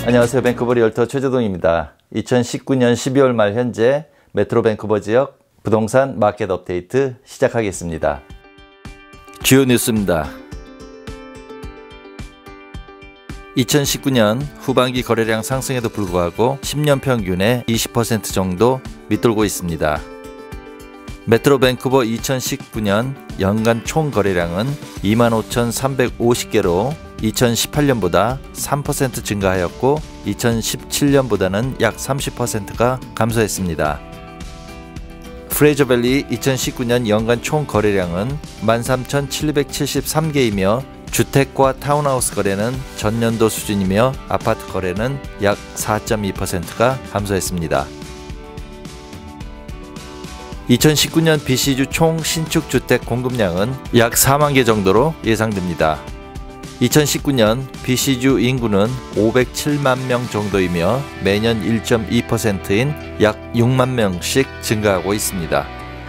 안녕하세요. 밴쿠버 리얼터 최재동입니다. 2019년 12월 말 현재 메트로 밴쿠버 지역 부동산 마켓 업데이트 시작하겠습니다. 주요 뉴스입니다. 2019년 후반기 거래량 상승에도 불구하고 10년 평균의 20% 정도 밑돌고 있습니다. 메트로 밴쿠버 2019년 연간 총 거래량은 25,350개로 2018년보다 3% 증가하였고 2017년보다는 약 30%가 감소했습니다. 프레이저밸리 2019년 연간 총 거래량은 13,773개이며 주택과 타운하우스 거래는 전년도 수준이며 아파트 거래는 약 4.2%가 감소했습니다. 2019년 BC주 총 신축 주택 공급량은 약 4만 개 정도로 예상됩니다. 2019년 BC주 인구는 507만 명 정도이며 매년 1.2%인 약 6만 명씩 증가하고 있습니다.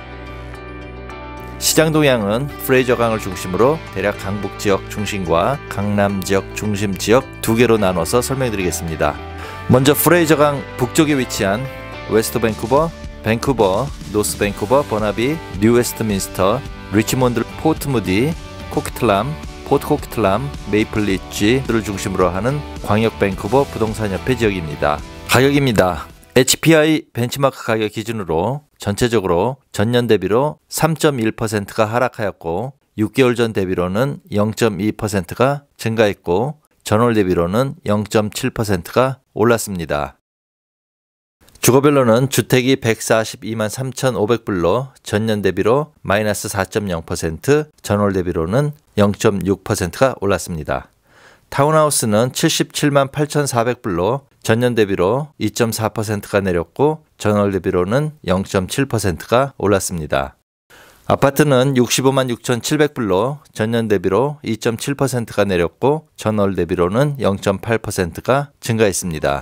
시장 동향은 프레이저 강을 중심으로 대략 강북 지역 중심과 강남 지역 중심 지역 두 개로 나눠서 설명드리겠습니다. 먼저 프레이저 강 북쪽에 위치한 웨스트 밴쿠버, 밴쿠버, 노스 밴쿠버, 버나비, 뉴 웨스트민스터, 리치몬드, 포트 무디, 코키틀람, 포트 코키틀람, 메이플 리지를 중심으로 하는 광역 밴쿠버 부동산협회 지역입니다. 가격입니다. HPI 벤치마크 가격 기준으로 전체적으로 전년 대비로 3.1%가 하락하였고 6개월 전 대비로는 0.2%가 증가했고 전월 대비로는 0.7%가 올랐습니다. 주거별로는 주택이 142만 3,500불로 전년 대비로 마이너스 4.0%, 전월 대비로는 0.6%가 올랐습니다. 타운하우스는 77만 8,400불로 전년 대비로 2.4%가 내렸고 전월 대비로는 0.7%가 올랐습니다. 아파트는 65만 6,700불로 전년 대비로 2.7%가 내렸고 전월 대비로는 0.8%가 증가했습니다.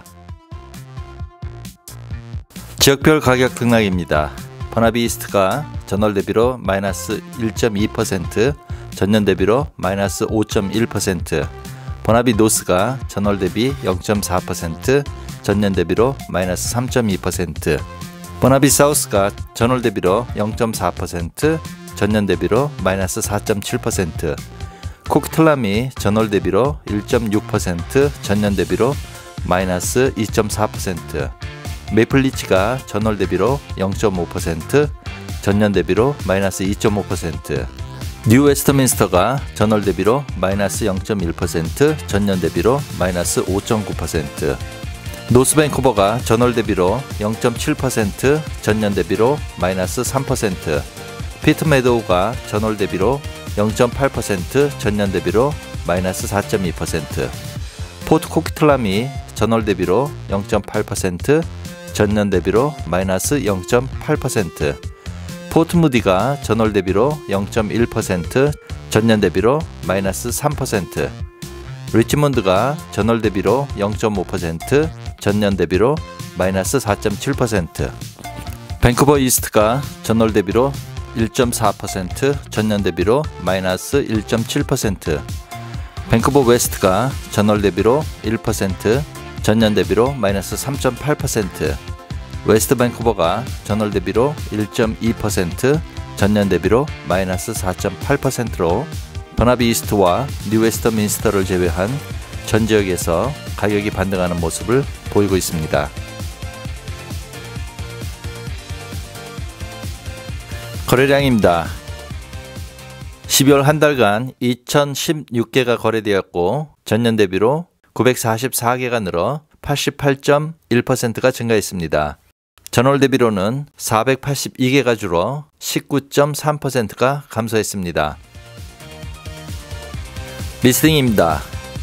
지역별 가격 등락입니다. 버나비 이스트가 전월 대비로 마이너스 1.2%, 전년 대비로 마이너스 5.1%, 버나비 노스가 전월 대비 0.4%, 전년 대비로 마이너스 3.2%, 버나비 사우스가 전월 대비로 0.4%, 전년 대비로 마이너스 4.7%, 코키틀람이 전월 대비로 1.6%, 전년 대비로 마이너스 2.4%, 메이플리치가 전월 대비로 0.5%, 전년 대비로 마이너스 2.5%, 뉴 웨스트민스터가 전월 대비로 마이너스 0.1%, 전년 대비로 마이너스 5.9%, 노스 밴쿠버가 전월 대비로 0.7%, 전년 대비로 마이너스 3%, 피트 메도우가 전월 대비로 0.8%, 전년 대비로 마이너스 4.2%, 포트 코키틀람이 전월 대비로 0.8%, 전년 대비로 마이너스 0.8%, 포트 무디가 전월 대비로 0.1%, 전년 대비로 마이너스 3%, 리치몬드가 전월 대비로 0.5%, 전년 대비로 마이너스 4.7%, 밴쿠버 이스트가 전월 대비로 1.4%, 전년 대비로 마이너스 1.7%, 밴쿠버 웨스트가 전월 대비로 1%, 전년 대비로 마이너스 3.8%, 웨스트 밴쿠버가 전월 대비로 1.2%, 전년 대비로 마이너스 4.8%로 버나비 이스트와 뉴 웨스트민스터를 제외한 전 지역에서 가격이 반등하는 모습을 보이고 있습니다. 거래량입니다. 12월 한 달간 2,016개가 거래되었고 전년 대비로 944개가 늘어 88.1%가 증가했습니다. 전월 대비로는 482개가 줄어 19.3%가 감소했습니다. 리스팅입니다.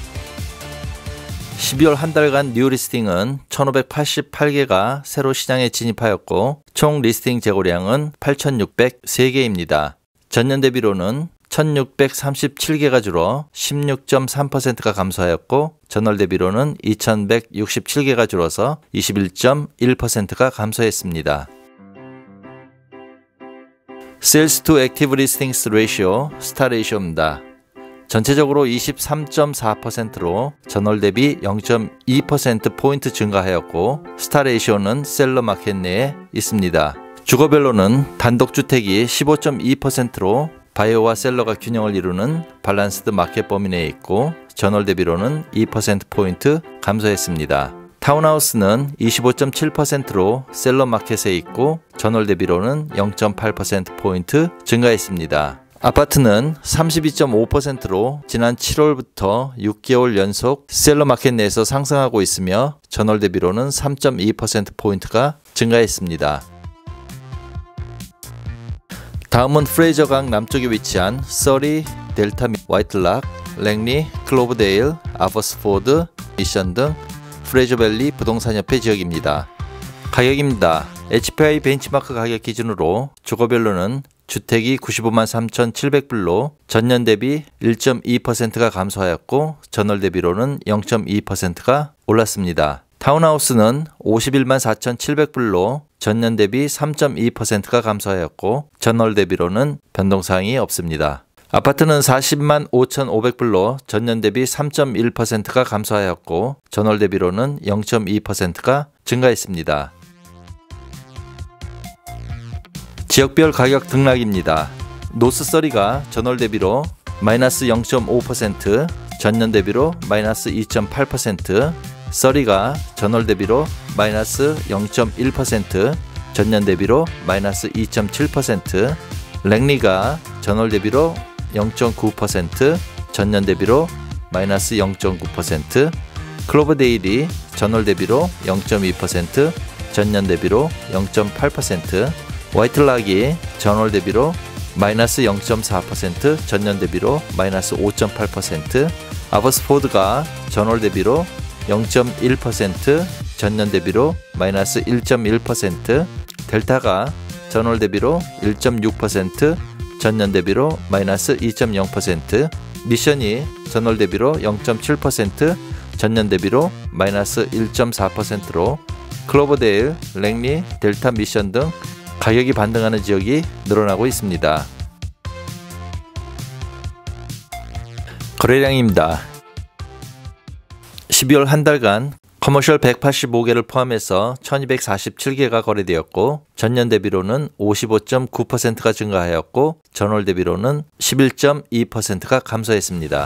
12월 한 달간 뉴 리스팅은 1,588개가 새로 시장에 진입하였고 총 리스팅 재고량은 8,603개입니다. 전년 대비로는 1,637개가 줄어 16.3%가 감소하였고 전월 대비로는 2,167개가 줄어서 21.1%가 감소했습니다. Sales to Active Listings Ratio, 스타 레이쇼입니다. 전체적으로 23.4%로 전월 대비 0.2%포인트 증가하였고 스타 레이시오는 셀러 마켓 내에 있습니다. 주거별로는 단독주택이 15.2%로 바이어와 셀러가 균형을 이루는 밸런스드 마켓 범위 내에 있고 전월 대비로는 2%포인트 감소했습니다. 타운하우스는 25.7%로 셀러 마켓에 있고 전월 대비로는 0.8%포인트 증가했습니다. 아파트는 32.5%로 지난 7월부터 6개월 연속 셀러 마켓 내에서 상승하고 있으며 전월 대비로는 3.2%포인트가 증가했습니다. 다음은 프레이저강 남쪽에 위치한 서리, 델타, 화이틀락, 랭리, 클로브데일, 아버스포드, 미션 등 프레이저밸리 부동산협회 지역입니다. 가격입니다. HPI 벤치마크 가격 기준으로 주거별로는 주택이 95만 3,700불로 전년 대비 1.2%가 감소하였고 전월 대비로는 0.2%가 올랐습니다. 타운하우스는 51만 4,700불로 전년 대비 3.2%가 감소하였고 전월 대비로는 변동사항이 없습니다. 아파트는 40만 5,500불로 전년 대비 3.1%가 감소하였고 전월 대비로는 0.2%가 증가했습니다. 지역별 가격 등락입니다. 노스서리가 전월 대비로 마이너스 0.5%, 전년 대비로 마이너스 2.8%, 서리가 전월 대비로 마이너스 0.1%, 전년 대비로 마이너스 2.7%, 랭리가 전월 대비로 0.9%, 전년 대비로 마이너스 0.9%, 클로버데일이 전월 대비로 0.2%, 전년 대비로 0.8%, 화이틀락이 전월 대비로 마이너스 0.4%, 전년 대비로 마이너스 5.8%, 아버스포드가 전월 대비로 0.1%, 전년 대비로 마이너스 1.1%, 델타가 전월 대비로 1.6%, 전년 대비로 마이너스 2.0%, 미션이 전월 대비로 0.7%, 전년 대비로 마이너스 1.4%로 클로버데일, 랭리, 델타 미션 등 가격이 반등하는 지역이 늘어나고 있습니다. 거래량입니다. 12월 한 달간 커머셜 185개를 포함해서 1247개가 거래되었고 전년 대비로는 55.9%가 증가하였고 전월 대비로는 11.2%가 감소했습니다.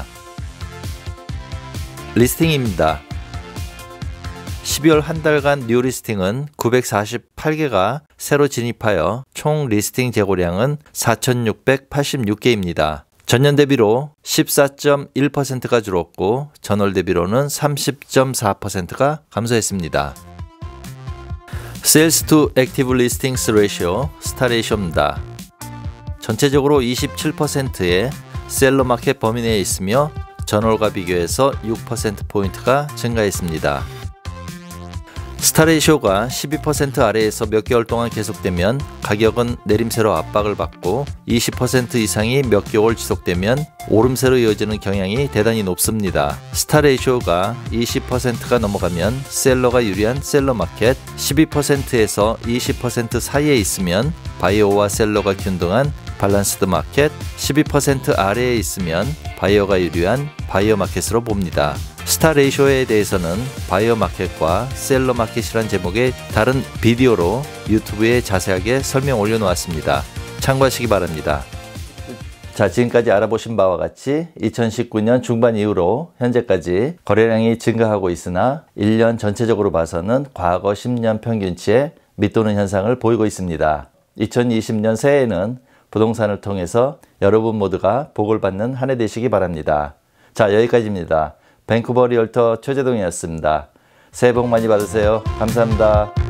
리스팅입니다. 12월 한 달간 뉴 리스팅은 948개가 새로 진입하여 총 리스팅 재고량은 4,686개입니다. 전년 대비로 14.1%가 줄었고 전월 대비로는 30.4%가 감소했습니다. Sales to Active Listings Ratio, 스타 레이쇼입니다. 전체적으로 27%의 셀러 마켓 범위 내에 있으며 전월과 비교해서 6%포인트가 증가했습니다. 스타 레이쇼가 12% 아래에서 몇 개월 동안 계속되면 가격은 내림세로 압박을 받고 20% 이상이 몇 개월 지속되면 오름세로 이어지는 경향이 대단히 높습니다. 스타 레이쇼가 20%가 넘어가면 셀러가 유리한 셀러 마켓, 12%에서 20% 사이에 있으면 바이어와 셀러가 균등한 밸런스드 마켓, 12% 아래에 있으면 바이어가 유리한 바이어 마켓으로 봅니다. 스타 레이쇼에 대해서는 바이어 마켓과 셀러 마켓이란 제목의 다른 비디오로 유튜브에 자세하게 설명 올려놓았습니다. 참고하시기 바랍니다. 자, 지금까지 알아보신 바와 같이 2019년 중반 이후로 현재까지 거래량이 증가하고 있으나 1년 전체적으로 봐서는 과거 10년 평균치에 밑도는 현상을 보이고 있습니다. 2020년 새해에는 부동산을 통해서 여러분 모두가 복을 받는 한 해 되시기 바랍니다. 자, 여기까지입니다. 밴쿠버 리얼터 최재동이었습니다. 새해 복 많이 받으세요. 감사합니다.